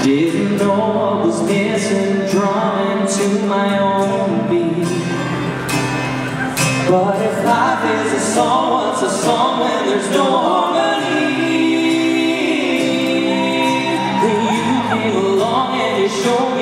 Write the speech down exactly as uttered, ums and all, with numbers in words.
Didn't know what was missing, drawn into my own beat. But if life is a song, what's a song when there's no harmony? Then you came along and you showed